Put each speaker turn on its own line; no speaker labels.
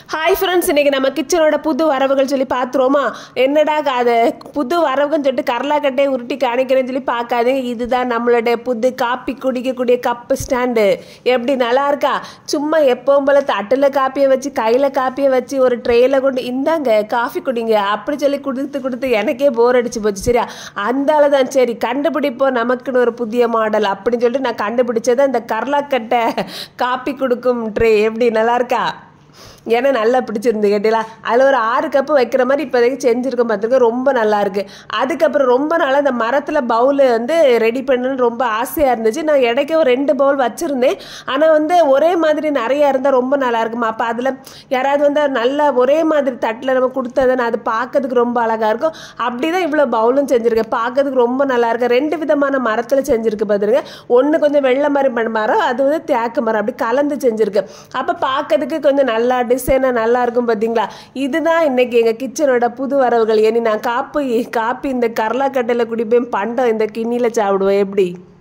Hi friends, இன்றைக்கி நம்ம கிச்சனோட புது வரவுகள் சொல்லி பார்த்துருவோமா? என்னடா அது புது வரவுன்னு சொல்லிட்டு கரலாக்கட்டையை உருட்டி காணிக்கிறேன்னு சொல்லி பார்க்காதீங்க. இதுதான் நம்மளுடைய புது காப்பி குடிக்கக்கூடிய கப்பு ஸ்டாண்டு. எப்படி நல்லா இருக்கா? சும்மா எப்பவும் போல தட்டில் காப்பியை வச்சு கையில் காப்பியை வச்சு ஒரு ட்ரேயில் கொண்டு இந்தாங்க காஃபி குடிங்க அப்படி சொல்லி கொடுத்து எனக்கே போர் அடிச்சு போச்சு. சரியா, அந்த ஆள் தான். சரி, கண்டுபிடிப்போம் நமக்குன்னு ஒரு புதிய மாடல் அப்படின்னு சொல்லிட்டு நான் கண்டுபிடிச்சது இந்த கரலாக்கட்டை காப்பி கொடுக்கும் ட்ரே. எப்படி நல்லா இருக்கா? ஏன்னா நல்லா பிடிச்சிருந்து கேட்டீங்களா? அதில் ஒரு 6 கப்பு வைக்கிற மாதிரி இப்போதைக்கு செஞ்சுருக்கோம். பார்த்துருக்க ரொம்ப நல்லாயிருக்கு. அதுக்கப்புறம் ரொம்ப நாளாக இந்த மரத்தில் பவுல் ரெடி பண்ணணுன்னு ரொம்ப ஆசையாக இருந்துச்சு. நான் இடைக்க ஒரு 2 பவுல் வச்சுருந்தேன். ஆனால் ஒரே மாதிரி நிறையா இருந்தால் ரொம்ப நல்லா இருக்குமா. அப்போ அதில் யாராவது நல்லா ஒரே மாதிரி தட்டில் நம்ம கொடுத்ததுன்னு அது பார்க்கறதுக்கு ரொம்ப அழகாக இருக்கும். அப்படி தான் இவ்வளோ பவுலும் செஞ்சுருக்கேன். பார்க்கறதுக்கு ரொம்ப நல்லாயிருக்கு. 2 விதமான மரத்தில் செஞ்சுருக்கு. பார்த்துருங்க, ஒன்று கொஞ்சம் வெள்ளை மாதிரி மரம், அது தேக்கு மரம், அப்படி கலந்து செஞ்சுருக்கு. அப்போ பார்க்கறதுக்கு கொஞ்சம் நல்லா டிசைனாக நல்லா இருக்கும். பார்த்தீங்களா? இதுதான் இன்னைக்கு எங்கள் கிச்சனோட புது வரவுகள். ஏனி நான் காப்பி இந்த கரலாக்கட்டையில் குடிப்பேன், பண்டம் இந்த கிண்ணியில் சாப்பிடுவேன். எப்படி?